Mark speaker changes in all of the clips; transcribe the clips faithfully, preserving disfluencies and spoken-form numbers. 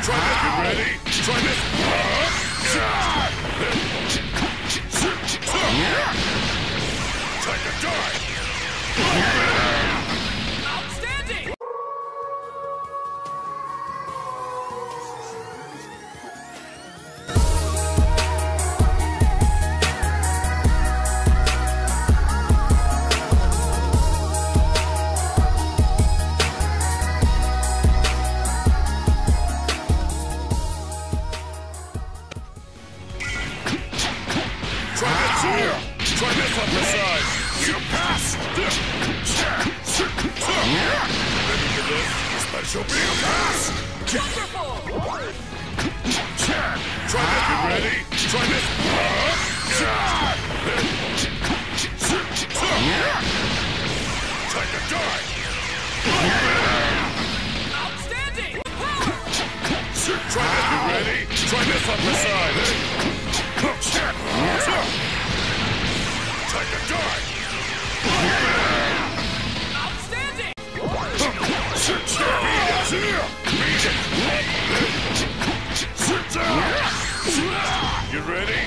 Speaker 1: Try this. You ready? Try this. Take a dive.
Speaker 2: Outstanding!
Speaker 1: Try this here! Try this on the side! You pass! Ready for this? Special beam pass!
Speaker 2: Wonderful!
Speaker 1: Try this! You ready? Try this! Take a dive!
Speaker 2: Outstanding!
Speaker 1: Try this! You ready? Try this on the side! Take a dive!
Speaker 2: Outstanding!
Speaker 1: You ready?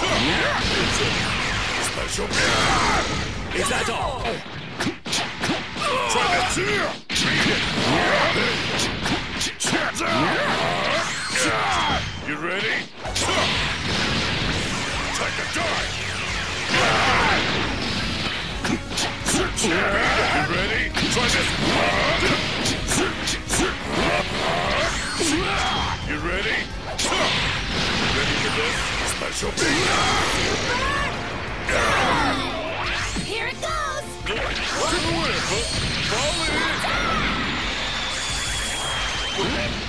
Speaker 1: Special beam!
Speaker 2: Is that all?
Speaker 1: Try this here! Beat it! You ready? Take a dive! You ready? Try this! You ready? Ready for this? Special beam!
Speaker 3: Here it goes!
Speaker 1: To the winner, fall in!